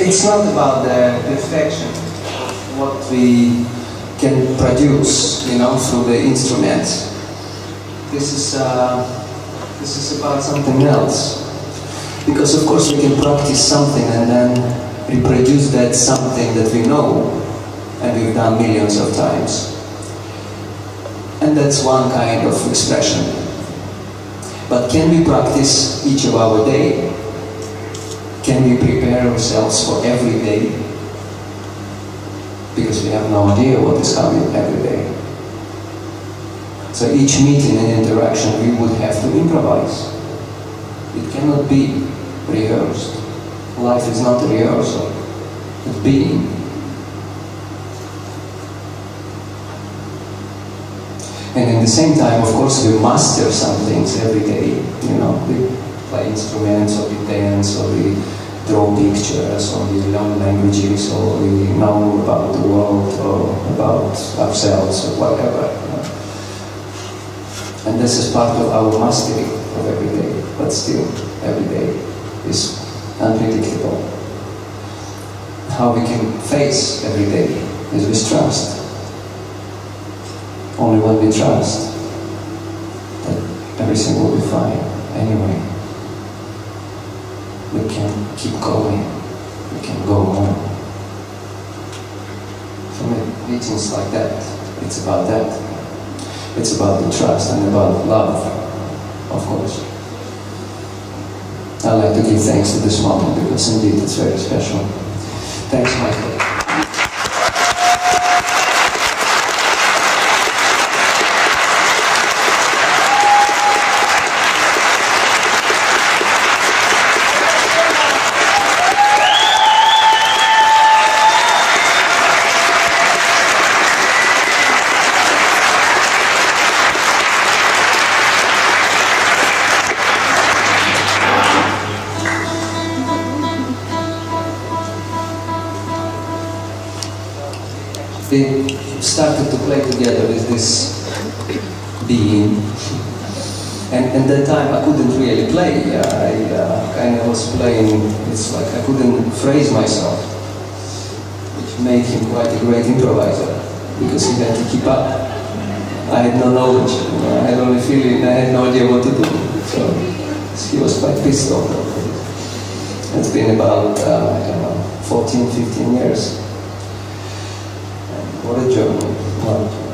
it's not about the perfection of what we can produce, you know, through the instruments. This is about something else. Because of course we can practice something and then reproduce that something that we know and we've done millions of times. And that's one kind of expression. But can we practice each of our day? Can we prepare ourselves for every day? Because we have no idea what is coming every day. So each meeting and interaction we would have to improvise. It cannot be rehearsed. Life is not a rehearsal, it's being. And in the same time, of course, we master some things every day. You know, we play instruments, or we dance, or we draw pictures, or we learn languages, or we know about the world, or about ourselves, or whatever. You know? And this is part of our mastery of every day. But still, every day is unpredictable. How we can face every day is with trust. Only when we trust that everything will be fine anyway, we can keep going, we can go on. For me, meetings like that, it's about that. It's about the trust and about love, of course. I'd like to give thanks to this moment because indeed it's very special. Thanks, Michael. We started to play together with this being, and at that time I couldn't really play. I kind of was playing, it's like I couldn't phrase myself, which made him quite a great improviser, because he had to keep up. I had no knowledge, you know, I had only feeling, I had no idea what to do, so he was quite pissed off. It's been about, I don't know, 14, 15 years. What a journey. Wow.